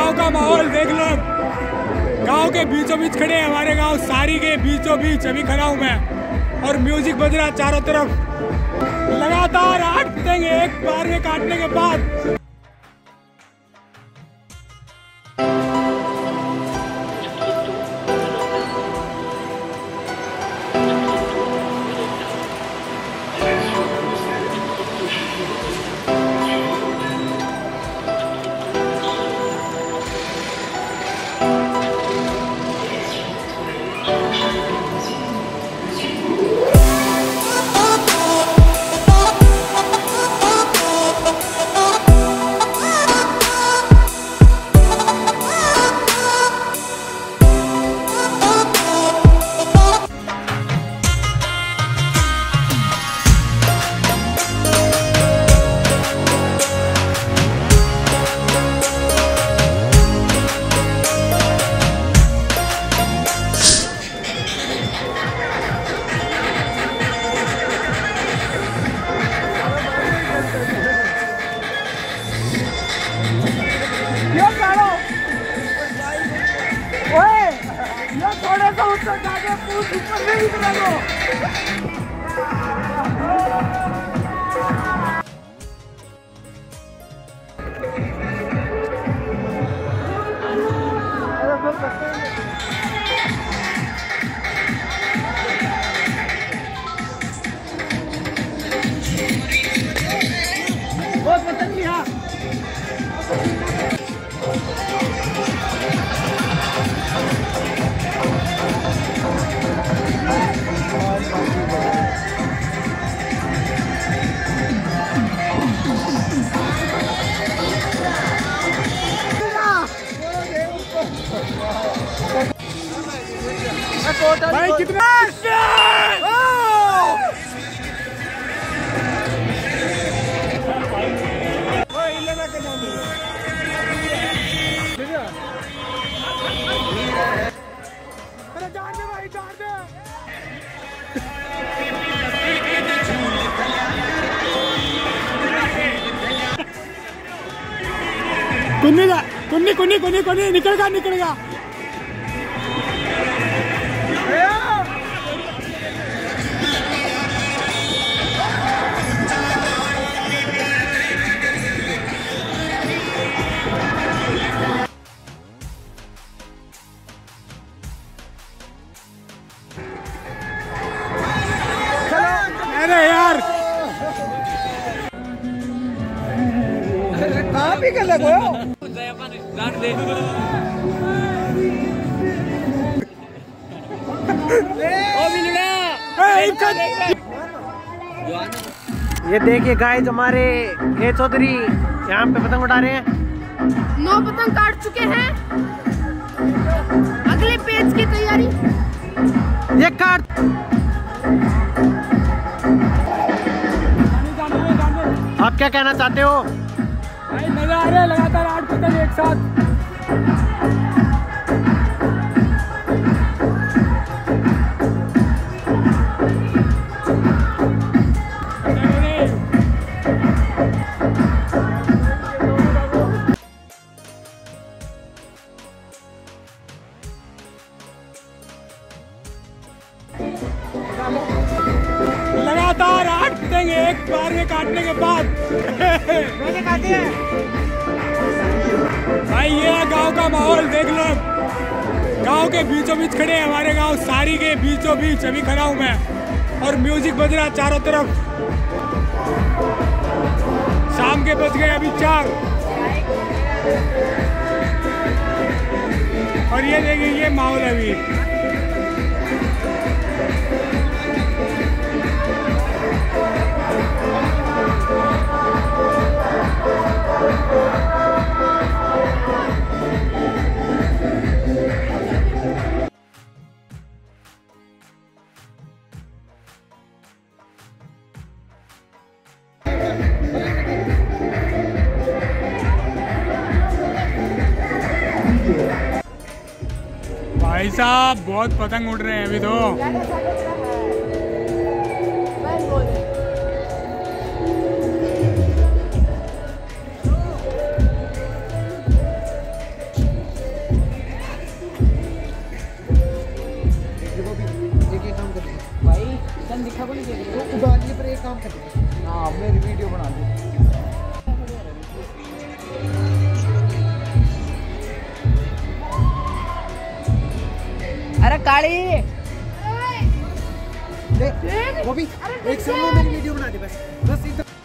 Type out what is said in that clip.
गांव का माहौल देख लो। गांव के बीचों बीच खड़े हैं, हमारे गांव सारी के बीचों बीच अभी खड़ा हूं मैं, और म्यूजिक बज रहा चारों तरफ। लगातार 8 पतंगे एक बार में काटने के बाद भाई कितना कुन्नी निकलेगा। अरे यार कहाँ भी कर लगो ये देखिए गाइस, हमारे ए चौधरी यहाँ पे पतंग उड़ा रहे हैं। 9 पतंग काट चुके हैं, अगले पेज की तैयारी। ये काट आप क्या कहना चाहते हो? भाई मजा आ रहा है, लगातार 8 पतंग एक साथ। लगातार 8 पतंगे एक बार में काटने के बाद मैंने काटी है। भाई ये गांव का माहौल देख लो। गांव के बीचों बीच खड़े हैं, हमारे गांव सारी के बीचों बीच अभी खड़ा हूं मैं, और म्यूजिक बज रहा चारों तरफ। शाम के बज गए अभी 4, और ये देखिए ये माहौल अभी। भाई साहब बहुत पतंग उड़ रहे हैं अभी तो। मेरी वीडियो बना दे। अरे काली देख वो भी एक सामने मेरी वीडियो बना दे बस इधर